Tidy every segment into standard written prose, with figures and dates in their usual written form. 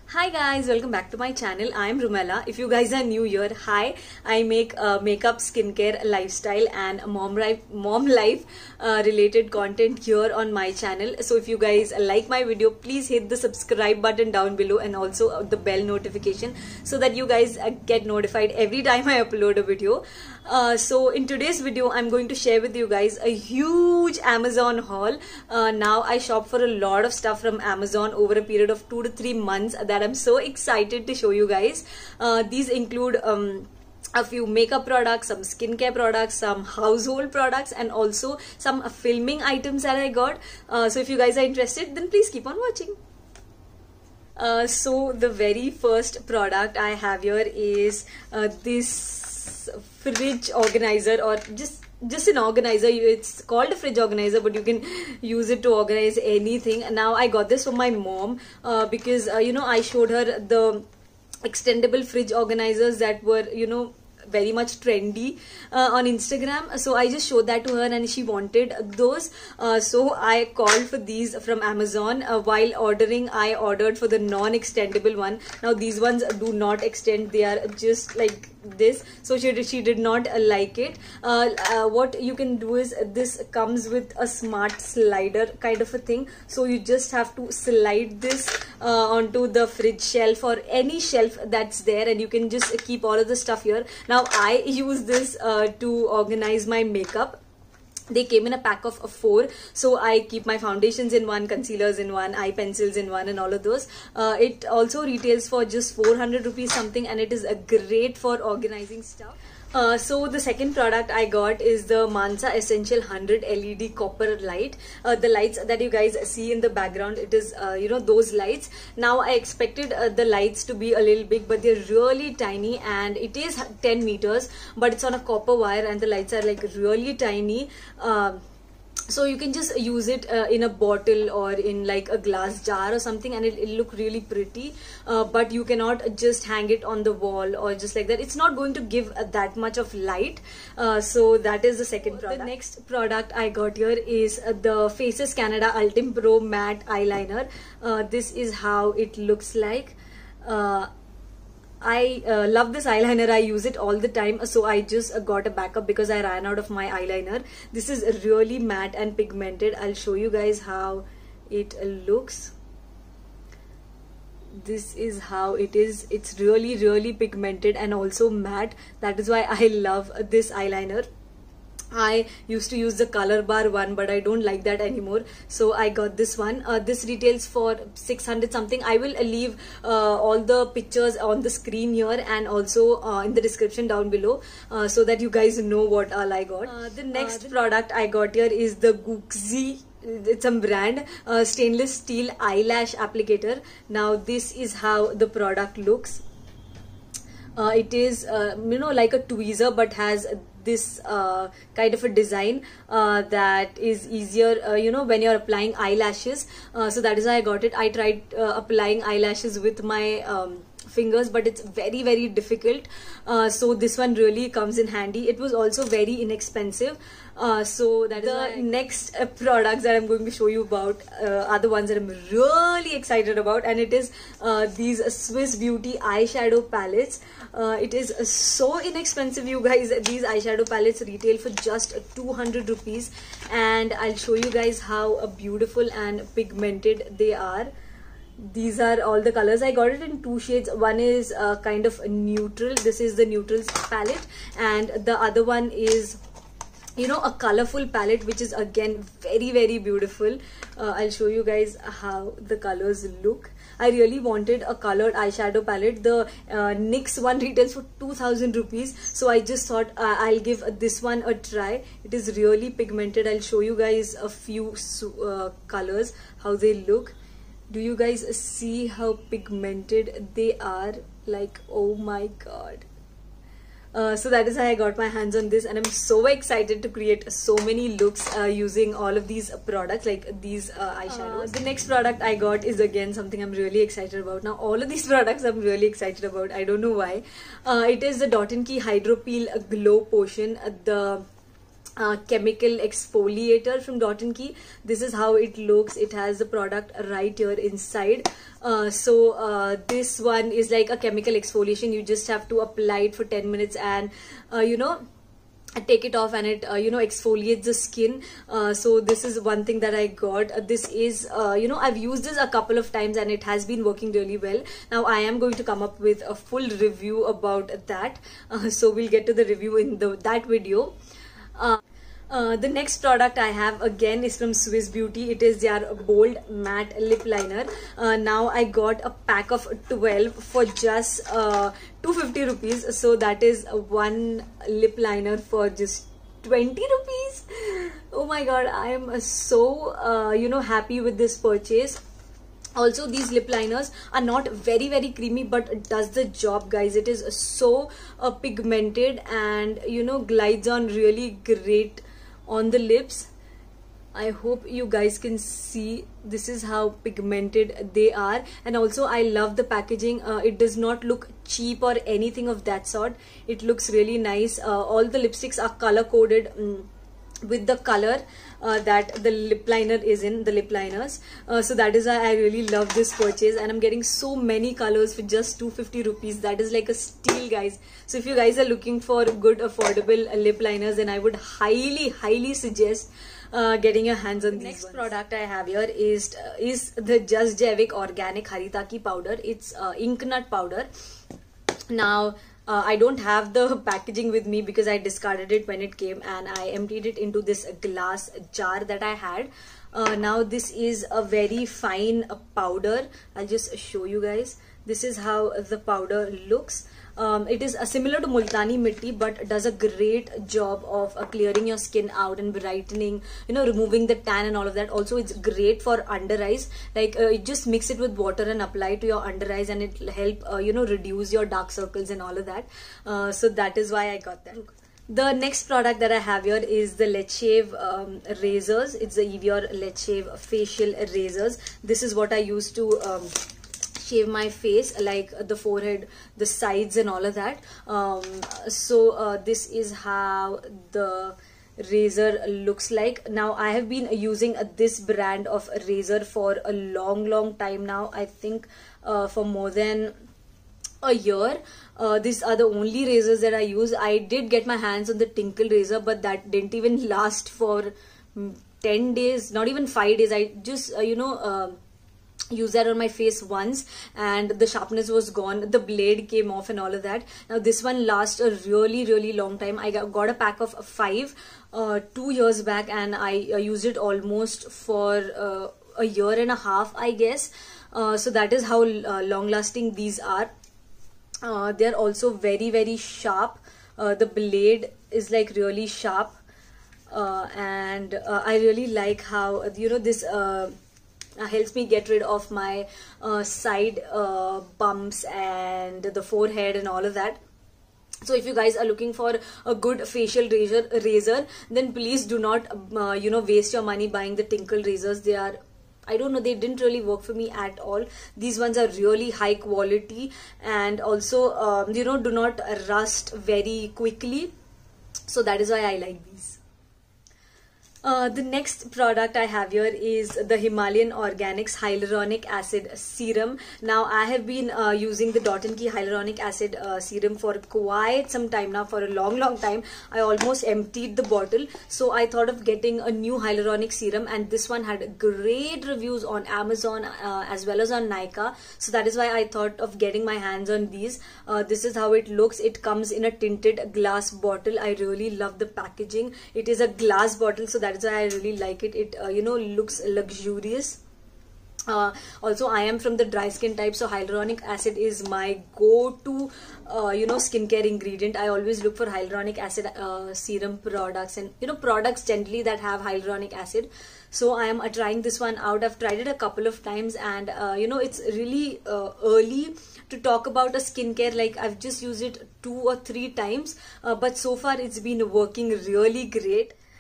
Hi guys, welcome back to my channel. I am Rumela. If you guys are new here, hi. I make makeup, skincare, lifestyle and mom life related content here on my channel. So if you guys like my video, please hit the subscribe button down below and also the bell notification so that you guys get notified every time I upload a video. So in today's video, I'm going to share with you guys a huge Amazon haul. Now I shop for a lot of stuff from Amazon over a period of 2 to 3 months that I'm so excited to show you guys. These include a few makeup products, some skincare products, some household products and also some filming items that I got. So if you guys are interested, then please keep on watching. So the very first product I have here is this fridge organizer, or just an organizer. It's called a fridge organizer, but you can use it to organize anything. Now I got this from my mom because I showed her the extendable fridge organizers that were very much trendy on Instagram. So I just showed that to her and she wanted those. So I called for these from Amazon. While ordering, I ordered for the non-extendable one. Now these ones do not extend, they are just like this, so she did not like it. What you can do is, this comes with a smart slider kind of a thing, so you just have to slide this onto the fridge shelf or any shelf that's there, and you can just keep all of the stuff here. Now I use this to organize my makeup. They came in a pack of 4, so I keep my foundations in one, concealers in one, eye pencils in one and all of those. It also retails for just 400 rupees something, and it is great for organizing stuff. So the second product I got is the Mansa Essential 100 LED copper light. The lights that you guys see in the background, it is those lights. Now I expected the lights to be a little big, but they're really tiny, and it is 10 meters, but it's on a copper wire and the lights are like really tiny. So you can just use it in a bottle or in like a glass jar or something, and it'll look really pretty. But you cannot just hang it on the wall or just like that. It's not going to give that much of light. So that is the second product. The next product I got here is the Faces Canada Ultim Pro Matte Eyeliner. This is how it looks like. I love this eyeliner. I use it all the time, so I just got a backup because I ran out of my eyeliner. This is really matte and pigmented. I'll show you guys how it looks. This is how it is. It's really pigmented and also matte. That is why I love this eyeliner. I used to use the Color Bar one, but I don't like that anymore, so I got this one. This retails for 600 something. I will leave all the pictures on the screen here and also in the description down below, so that you guys know what all I got. The next product I got here is the Gooksy. It's a brand stainless steel eyelash applicator. Now this is how the product looks. It is like a tweezer, but has this kind of a design that is easier when you're applying eyelashes. So that is why I got it. I tried applying eyelashes with my fingers, but it's very difficult. So this one really comes in handy. It was also very inexpensive. So that is the next products that I'm going to show you about are the ones that I'm really excited about, and it is these Swiss Beauty eyeshadow palettes. It is so inexpensive, you guys. These eyeshadow palettes retail for just 200 rupees, and I'll show you guys how beautiful and pigmented they are. These are all the colors. I got it in 2 shades. One is kind of neutral. This is the neutrals palette, and the other one is a colorful palette, which is again very beautiful. I'll show you guys how the colors look. I really wanted a colored eyeshadow palette. The NYX one retails for 2000 rupees, so I just thought I'll give this one a try. It is really pigmented. I'll show you guys a few colors, how they look. Do you guys see how pigmented they are? Like, oh my god. So that is how I got my hands on this, and I'm so excited to create so many looks using all of these products, like these eyeshadows. The next product I got is again something I'm really excited about. Now all of these products I'm really excited about. I don't know why. It is the Dot & Key Hydro Peel Glow Potion. The chemical exfoliator from Dot & Key. This is how it looks. It has the product right here inside. This one is like a chemical exfoliation. You just have to apply it for 10 minutes and you know, take it off, and it you know, exfoliates the skin. So this is one thing that I got. This is you know, I've used this a couple of times and it has been working really well. Now I am going to come up with a full review about that, so we'll get to the review in that video. The next product I have again is from Swiss Beauty. It is their Bold Matte Lip Liner. Now I got a pack of 12 for just 250 rupees. So that is one lip liner for just 20 rupees. Oh my god, I am so you know, happy with this purchase. Also, these lip liners are not very creamy, but does the job, guys. It is so pigmented and you know, glides on really great on the lips. I hope you guys can see. This is how pigmented they are. And also I love the packaging. It does not look cheap or anything of that sort. It looks really nice. All the lipsticks are color coded with the color that the lip liner is in, the lip liners. So that is why I really love this purchase, and I'm getting so many colors for just 250 rupees. That is like a steal, guys. So if you guys are looking for good affordable lip liners, then I would highly suggest getting your hands on these. Next product I have here is the Just Jaivik Organic Haritaki powder. It's ink nut powder. Now I don't have the packaging with me because I discarded it when it came, and I emptied it into this glass jar that I had. Now this is a very fine powder. I'll just show you guys. This is how the powder looks. It is similar to Multani Mitti, but does a great job of clearing your skin out and brightening, you know, removing the tan and all of that. Also, it's great for under eyes. Like you just mix it with water and apply it to your under eyes, and it'll help you know, reduce your dark circles and all of that. So that is why I got that. The next product that I have here is the Let's Shave razors. It's the Evian Let's Shave facial razors. This is what I use to shave my face, like the forehead, the sides and all of that. This is how the razor looks like. Now I have been using this brand of razor for a long time now. I think for more than a year. These are the only razors that I use. I did get my hands on the Tinkle razor, but that didn't even last for 10 days, not even 5 days. I just you know, use that on my face once and the sharpness was gone, the blade came off and all of that. Now this one lasts a really long time. I got a pack of 5 2 years back, and I used it almost for a year and a half, I guess. So that is how long lasting these are. They're also very sharp. The blade is like really sharp, and I really like how, you know, this helps me get rid of my side bumps and the forehead and all of that. So if you guys are looking for a good facial razor, then please do not you know, waste your money buying the Tinkle razors. They are, I don't know, they didn't really work for me at all. These ones are really high quality, and also you know, do not rust very quickly. So that is why I like these. The next product I have here is the Himalayan Organics Hyaluronic Acid Serum. Now I have been using the Dot & Key Hyaluronic Acid Serum for quite some time now, for a long time. I almost emptied the bottle, so I thought of getting a new hyaluronic serum, and this one had great reviews on Amazon as well as on Nykaa. So that is why I thought of getting my hands on these. This is how it looks. It comes in a tinted glass bottle. I really love the packaging. It is a glass bottle, so that is why I really like it. It you know, looks luxurious. Also I am from the dry skin type, so hyaluronic acid is my go-to you know, skincare ingredient. I always look for hyaluronic acid serum products, and you know, products generally that have hyaluronic acid. So I am trying this one out. I've tried it a couple of times, and you know, it's really early to talk about a skincare. Like, I've just used it 2 or 3 times, but so far it's been working really great.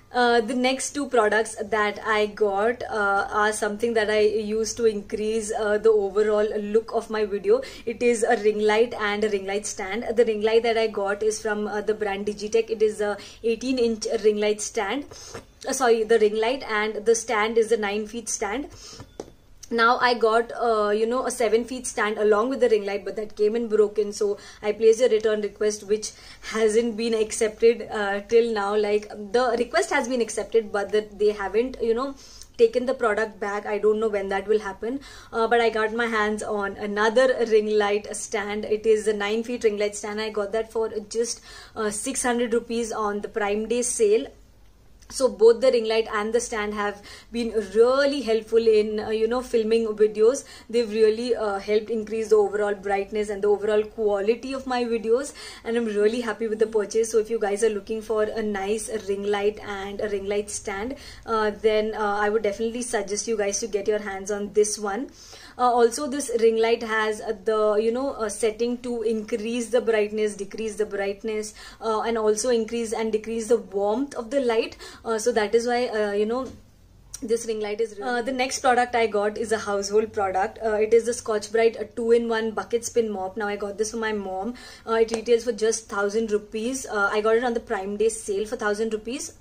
The next two products that I got are something that I use to increase the overall look of my video. It is a ring light and a ring light stand. The ring light that I got is from the brand Digitech. It is a 18-inch ring light stand. Sorry, the ring light, and the stand is a 9 feet stand. Now I got a 7 feet stand along with the ring light, but that came in broken, so I placed a return request which hasn't been accepted till now. Like, the request has been accepted, but they haven't taken the product back. I don't know when that will happen, but I got my hands on another ring light stand. It is a 9 feet ring light stand. I got that for just 600 rupees on the Prime Day sale. So both the ring light and the stand have been really helpful in filming videos. They've really helped increase the overall brightness and the overall quality of my videos, and I'm really happy with the purchase. So if you guys are looking for a nice ring light and a ring light stand, then I would definitely suggest you guys to get your hands on this one. Also, this ring light has the setting to increase the brightness, decrease the brightness, and also increase and decrease the warmth of the light. So that is why this ring light is really the next product I got is a household product. It is the Scotch-Brite 2-in-1 bucket spin mop. Now I got this for my mom. It retails for just 1,000 rupees. I got it on the Prime Day sale for 1,000 rupees.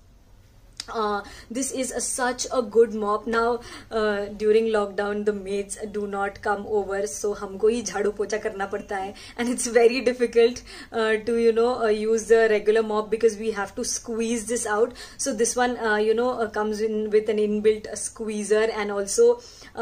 This is such a good mop. Now during lockdown the maids do not come over, so हमको ही झाड़ू पोछा करना पड़ता है, and it's very difficult to use the regular mop because we have to squeeze this out. So this one comes in with an inbuilt squeezer, and also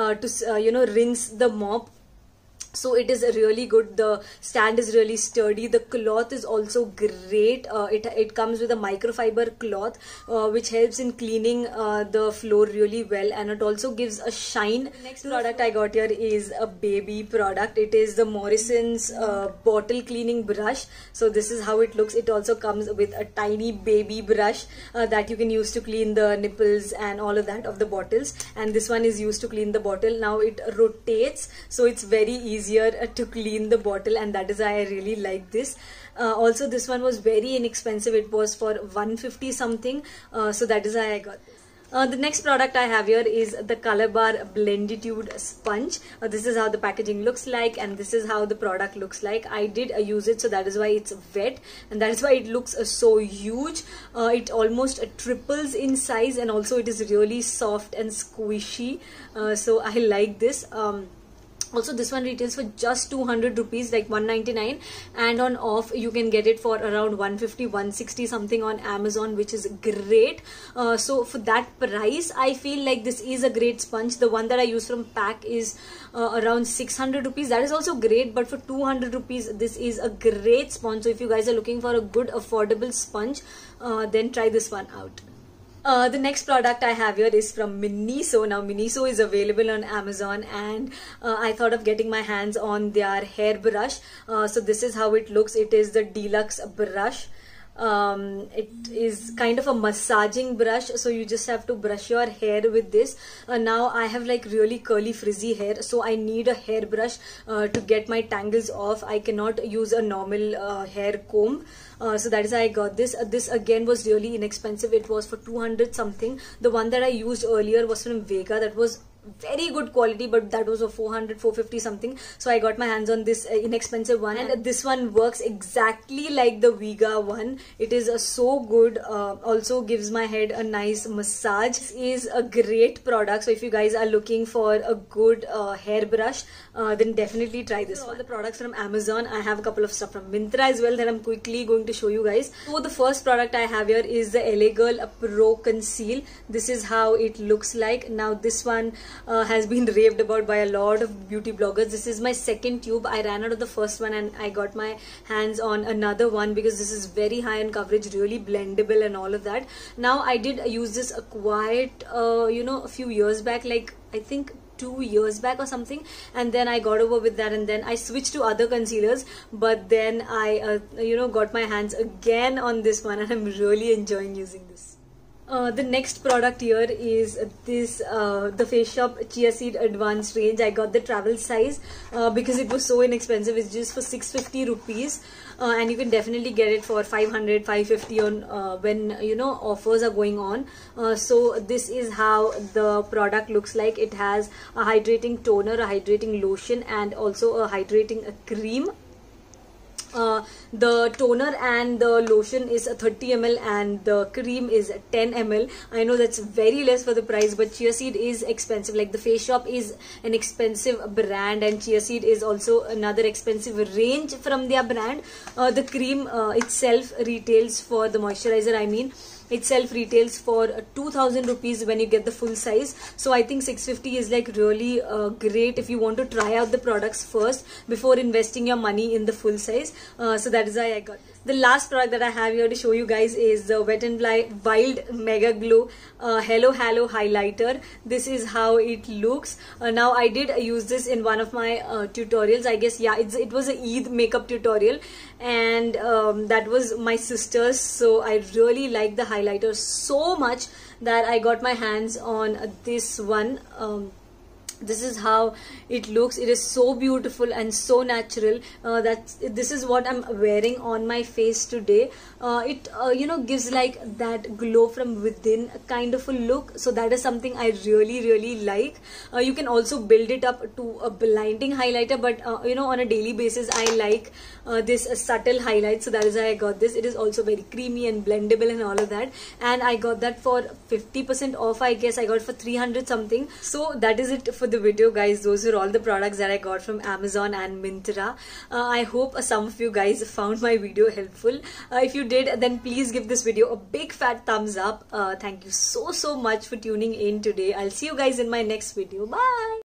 to rinse the mop. So it is really good. The stand is really sturdy. The cloth is also great. It comes with a microfiber cloth which helps in cleaning the floor really well, and it also gives a shine. The next product I got here is a baby product. It is the Morrison's bottle cleaning brush. So this is how it looks. It also comes with a tiny baby brush that you can use to clean the nipples and all of that of the bottles, and this one is used to clean the bottle. Now it rotates, so it's very easier to clean the bottle, and that is why I really like this. Also, this one was very inexpensive. It was for 150 something, so that is why I got this. The next product I have here is the Color Bar Blenditude sponge. This is how the packaging looks like, and this is how the product looks like. I did use it, so that is why it's wet, and that is why it looks so huge. It almost triples in size, and also it is really soft and squishy. So I like this. Also, this one retails for just 200 rupees, like 199, and on off you can get it for around 150, 160 something on Amazon, which is great. So for that price, I feel like this is a great sponge. The one that I use from Pack is around 600 rupees. That is also great, but for 200 rupees, this is a great sponge. So if you guys are looking for a good affordable sponge, then try this one out. The next product I have here is from Miniso. Now Miniso is available on Amazon, and I thought of getting my hands on their hair brush. So this is how it looks. It is the deluxe brush. It is kind of a massaging brush, so you just have to brush your hair with this. Now I have like really curly frizzy hair, so I need a hair brush to get my tangles off. I cannot use a normal hair comb. So that is why I got this. This again was really inexpensive. It was for 200 something. The one that I used earlier was from Vega. That was very good quality, but that was a 400, 450 something. So I got my hands on this inexpensive one, and this one works exactly like the Vega one. It is so good. Also gives my head a nice massage. This is a great product. So if you guys are looking for a good hair brush, then definitely try this. All the products from Amazon. I have a couple of stuff from Myntra as well that I'm quickly going to show you guys. So the first product I have here is the LA Girl Pro Conceal. This is how it looks like. Now this one has been raved about by a lot of beauty bloggers. This is my second tube. I ran out of the first one and I got my hands on another one because this is very high in coverage, really blendable and all of that. Now I did use this quite a few years back, like I think 2 years back or something, and then I got over with that, and then I switched to other concealers, but then I got my hands again on this one, and I'm really enjoying using this. The next product here is this the Face Shop Chia Seed Advanced range. I got the travel size because it was so inexpensive. It's just for 650 rupees, and you can definitely get it for 500, 550 on when you know offers are going on. So this is how the product looks like. It has a hydrating toner, a hydrating lotion, and also a hydrating cream. The toner and the lotion is 30 ml and the cream is 10 ml. I know that's very less for the price, but Chia Seed is expensive. Like the Face Shop is an expensive brand, and Chia Seed is also another expensive range from their brand. The cream itself retails for the moisturizer, I mean, itself retails for 2000 rupees when you get the full size. So I think 650 is like really great if you want to try out the products first before investing your money in the full size. So that is why I got this. The last product that I have here to show you guys is the Wet n Wild Mega Glow Hello Halo Highlighter. This is how it looks. Now I did use this in one of my tutorials. I guess, yeah, it was a Eid makeup tutorial, and that was my sister's. So I really like the highlighter so much that I got my hands on this one. This is how it looks. It is so beautiful and so natural. This is what I'm wearing on my face today. It you know, gives like that glow from within kind of a look. So that is something I really like. You can also build it up to a blinding highlighter, but you know, on a daily basis I like this subtle highlight. So that is why I got this. It is also very creamy and blendable and all of that, and I got that for 50% off. I guess I got it for 300 something. So that is it for the video, guys. Those are all the products that I got from Amazon and Myntra. I hope some of you guys found my video helpful. If you did, then please give this video a big fat thumbs up. Thank you so much for tuning in today. I'll see you guys in my next video. Bye.